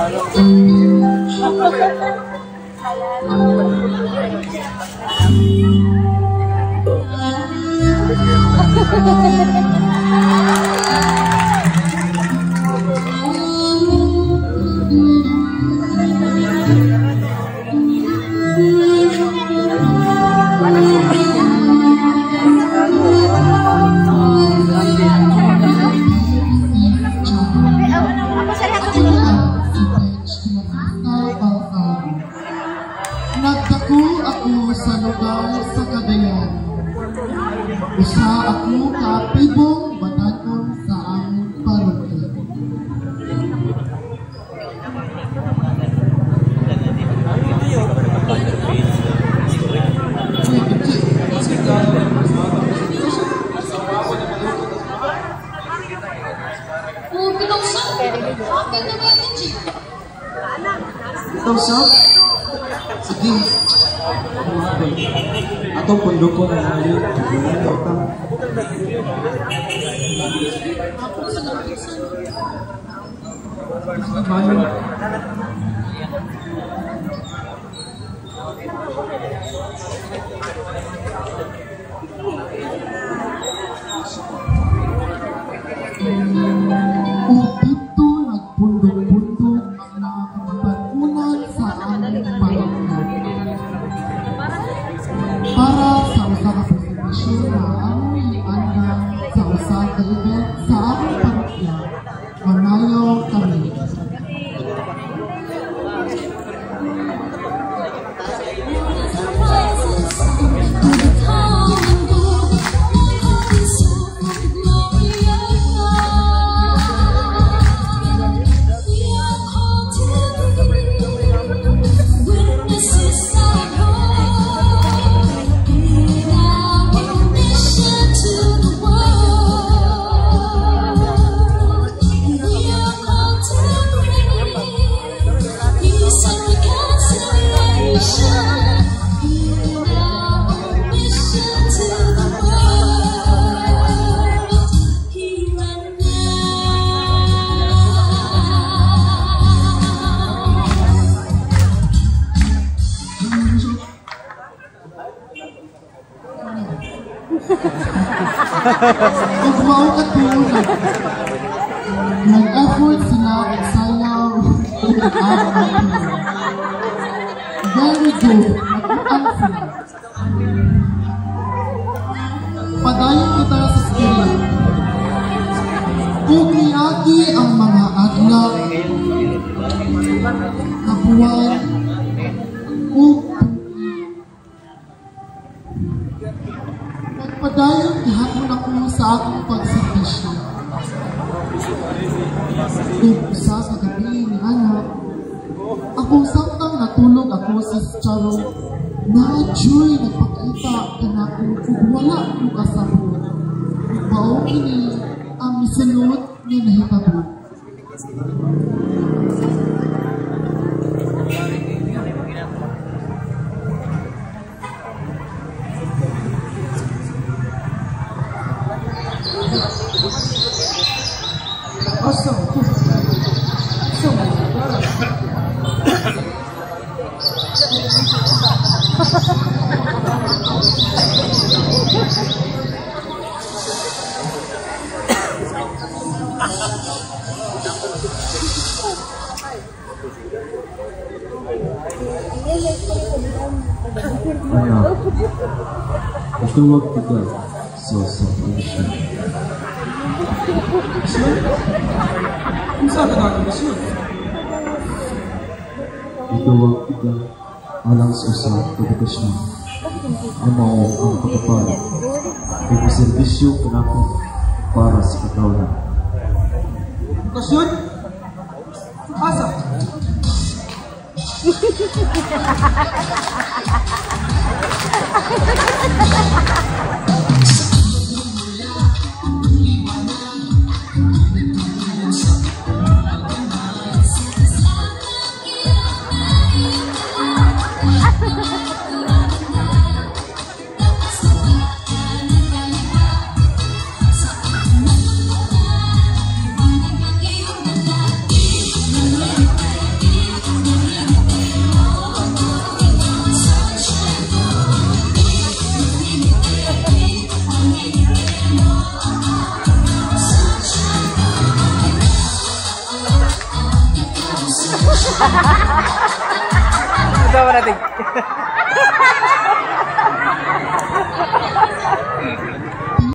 Nagdako ako sa lugar sa Cagayan. Usa ako kaapibong batanon sa among parokya. Sige. Atong pundo ko na ngayon. Dito nagpundok-pundok ang nakakapagpagunan sa aming parokya. Para sa usa ka presentasyon na aming iandang sa usa ka event sa aming parokya, manayo kami. Kung mao ka tulad, nag-effort sila at sayaw very good, nag-uan sila. Padayon kita sa skila. Kung niagi ang mga adlaw, kabuwan, ug padayon gihapon ako sa akong pagservisyo. Kung usa sa gabi ni anak, akong samtang natulog ako sa charo, na-joy nagpakita kanako kung wala kong kasabot. Baong ini ang misulot niya nahitabo. Ito wag tiga. So, Parish. Kung saan ka siya? Ito wag tiga. Alang sa usa edukasyon. Ano ang pagpapala? May servisyo kanako para sa katawhan. Edukasyon? Asa? Ito ba natin?